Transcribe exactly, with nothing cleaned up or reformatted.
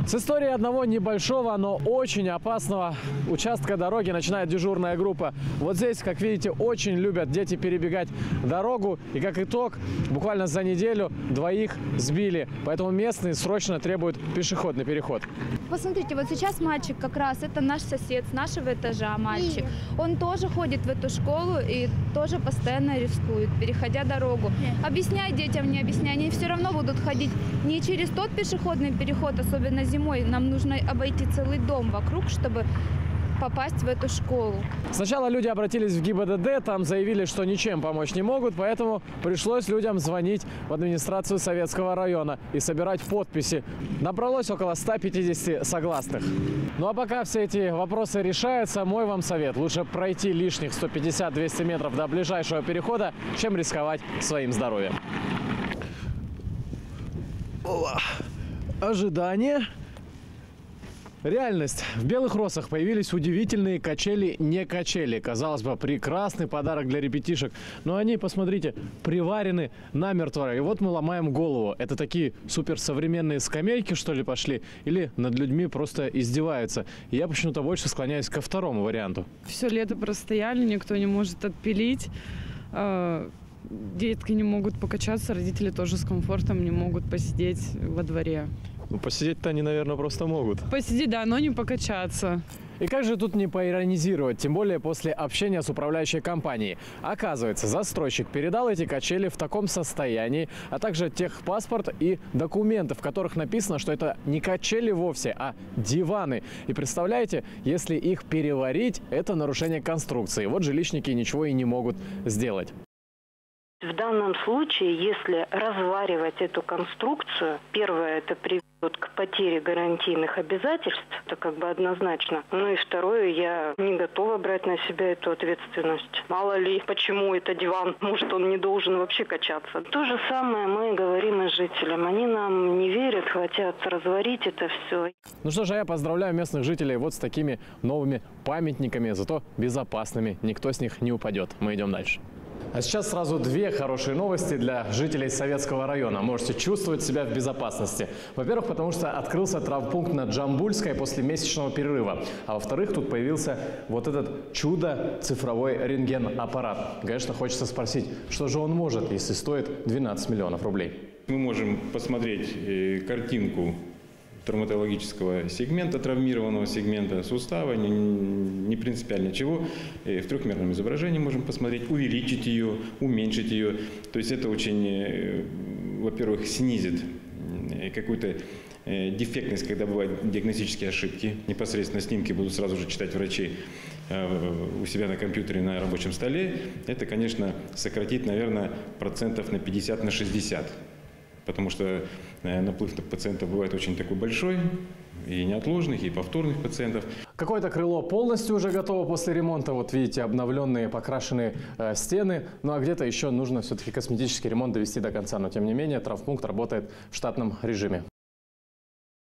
С истории одного небольшого, но очень опасного участка дороги начинает дежурная группа. Вот здесь, как видите, очень любят дети перебегать дорогу. И как итог, буквально за неделю двоих сбили. Поэтому местные срочно требуют пешеходный переход. Посмотрите, вот сейчас мальчик как раз, это наш сосед с нашего этажа мальчик. Он тоже ходит в эту школу и тоже постоянно рискует, переходя дорогу. Объясняй детям, не объясняй, они все равно будут ходить не через тот пешеходный переход, особенно зимой. Нам нужно обойти целый дом вокруг, чтобы попасть в эту школу. Сначала люди обратились в ГИБДД, там заявили, что ничем помочь не могут, поэтому пришлось людям звонить в администрацию Советского района и собирать подписи. Набралось около ста пятидесяти согласных. Ну а пока все эти вопросы решаются, мой вам совет: лучше пройти лишних сто пятьдесят — двести метров до ближайшего перехода, чем рисковать своим здоровьем. Ожидание. Реальность. В Белых Росах появились удивительные качели-не-качели. Казалось бы, прекрасный подарок для ребятишек. Но они, посмотрите, приварены намертво. И вот мы ломаем голову. Это такие суперсовременные скамейки, что ли, пошли? Или над людьми просто издеваются? И я почему-то больше склоняюсь ко второму варианту. Все лето простояли, никто не может отпилить. Детки не могут покачаться, родители тоже с комфортом не могут посидеть во дворе. Ну, посидеть-то они, наверное, просто могут. Посидеть, да, но не покачаться. И как же тут не поиронизировать, тем более после общения с управляющей компанией. Оказывается, застройщик передал эти качели в таком состоянии, а также техпаспорт и документы, в которых написано, что это не качели вовсе, а диваны. И представляете, если их переварить, это нарушение конструкции. Вот жилищники ничего и не могут сделать. В данном случае, если разваривать эту конструкцию, первое, это приведет к потере гарантийных обязательств, это как бы однозначно. Ну и второе, я не готова брать на себя эту ответственность. Мало ли, почему это диван, может, он не должен вообще качаться. То же самое мы говорим и жителям. Они нам не верят, хотят разварить это все. Ну что же, я поздравляю местных жителей вот с такими новыми памятниками, зато безопасными. Никто с них не упадет. Мы идем дальше. А сейчас сразу две хорошие новости для жителей Советского района. Можете чувствовать себя в безопасности. Во-первых, потому что открылся травмпункт на Джамбульской после месячного перерыва. А во-вторых, тут появился вот этот чудо-цифровой рентген-аппарат. Конечно, хочется спросить, что же он может, если стоит двенадцать миллионов рублей? Мы можем посмотреть картинку травматологического сегмента, травмированного сегмента сустава, не, не принципиально чего. В трехмерном изображении можем посмотреть, увеличить ее, уменьшить ее. То есть это очень, во-первых, снизит какую-то дефектность, когда бывают диагностические ошибки. Непосредственно снимки будут сразу же читать врачи у себя на компьютере на рабочем столе. Это, конечно, сократит, наверное, процентов на пятьдесят — на шестьдесят. Потому что наплыв пациентов бывает очень такой большой, и неотложных, и повторных пациентов. Какое-то крыло полностью уже готово после ремонта. Вот видите, обновленные, покрашенные э, стены. Ну а где-то еще нужно все-таки косметический ремонт довести до конца. Но тем не менее, травмпункт работает в штатном режиме.